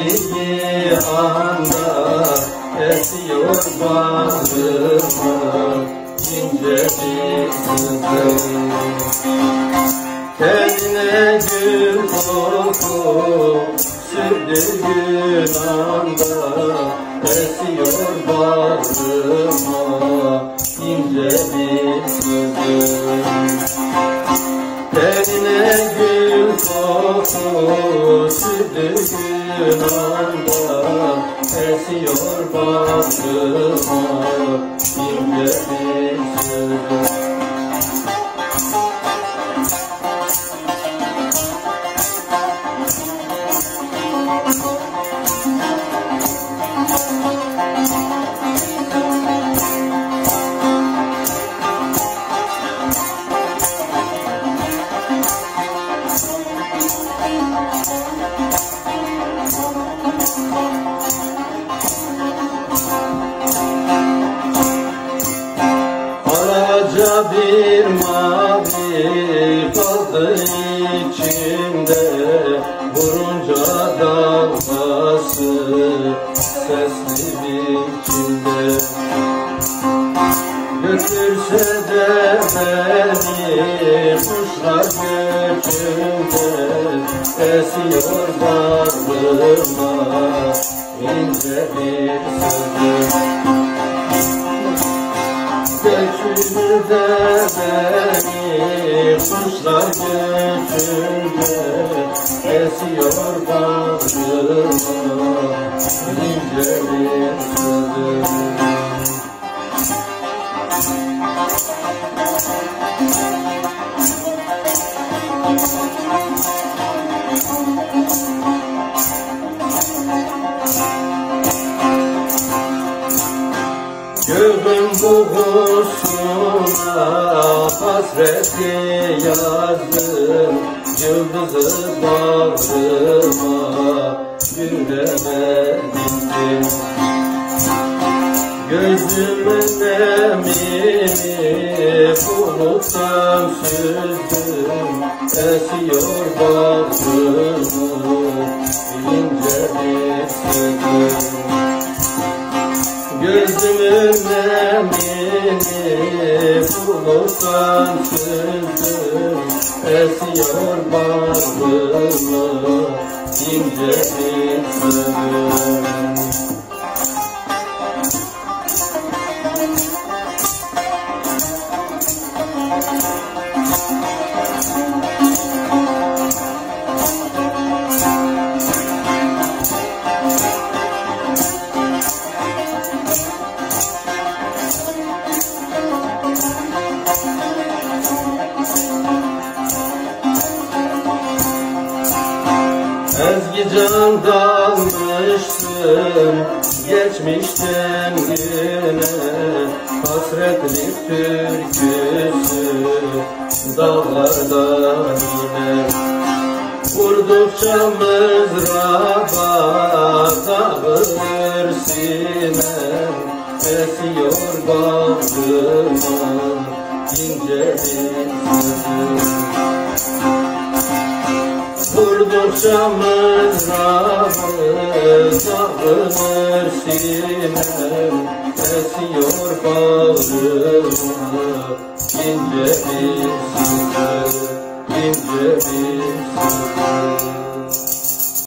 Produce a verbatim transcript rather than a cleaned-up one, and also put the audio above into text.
geldiği anda esiyor bağrıma ince bir sızı. Kendine gül koku sürdüğün anda esiyor bağrıma ince bir sızı. Tenine gül koku sürdüğün anda esiyor bağrıma ince bir sızı. Alaca bir mavi kaldı içimde, vurunca dalgası sesli biçimde. Götürse de beni kuşlar göçünde, esiyor bağrıma ince bir sızı. Göçünde beni kuşlar göçünde, esiyor bağrıma ince bir sızı. Göğün buğusuna hasreti yazdım, yıldızı bağrıma gülemedim. Gözümün nemini buluttan süzdüm, esiyor bağrıma ince bir sızı. Gözümün nemini buluttan süzdüm, esiyor bağrıma ince bir sızı. Ezgi can dalmıştım geçmişten güne, hasretlik türküsü dağlardan yine. Vurdukça mızraba dağılır sinem, esiyor bağrıma ince bir sızı. Vurdukça mızrabı dağılır sinem, esiyor bağrıma ince bir sızı, ince bir sızı.